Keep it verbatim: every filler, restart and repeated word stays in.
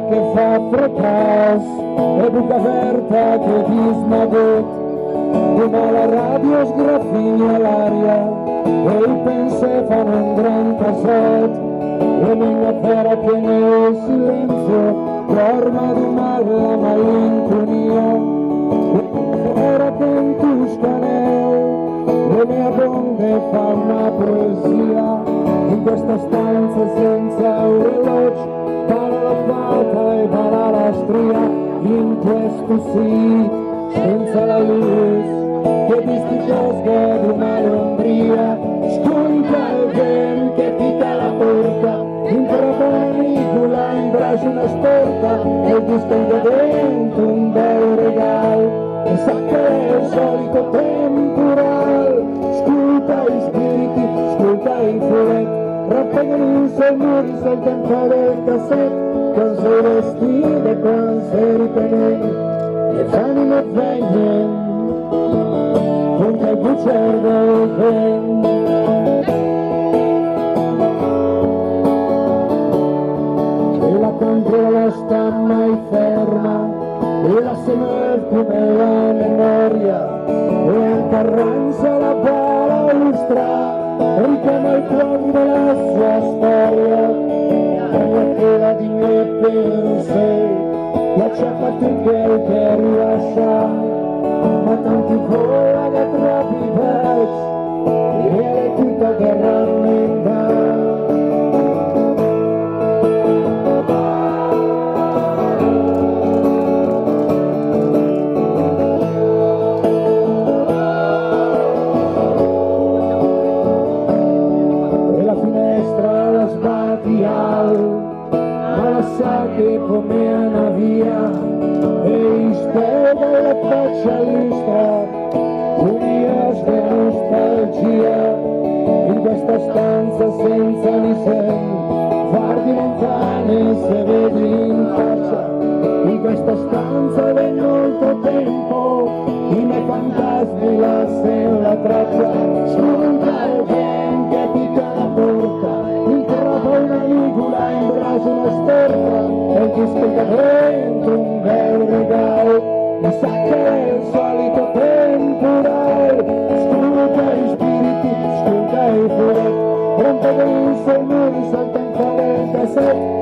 che fa fracas e buca aperta che ti smagot, come la radio sgraffiglia l'aria e i pensieri fanno un gran casot, e una fera che nel silenzio dorma di male la malinconia, e fera che intusca le mie bombe fa una poesia in questa stanza senza orologio, para la fata e para la stria, in questo sì senza la luce che ti sticosca di una lombria, sconta il vento che pica la porta, in parabolicola in braccio una storta e ti stende dentro un bel regalo e sa che è il solito temporal, scuta i spiriti, scuta i furetti, rappegano i suoi muri sul tempo del cassetto, con suoi vestiti e con suoi ripenenti e fanno le veglie con quel bucero del vento. E la controlla sta mai ferma e la segnala come la memoria e anche arranza la balaustra richiama il cuore della sua storia, la tela di miei pensieri la ciappa che che rilascia, ma tanti vola che troppi baci e è tutta che rammenta. Che come una via e spiega la faccia listra un'ia nostalgia in questa stanza senza disen, guardi lontane se vedi in faccia in questa stanza da molto tempo i miei fantasmi lasciano la traccia, spunta il vento che pica la porta, intrappa una ligula in braccio una storta e ti specca dentro un bel regalo, mi sa che è il solito temporale, scusa i spiriti, scusa i furetti, rompe i suoi muri, salta in fuori il cassetto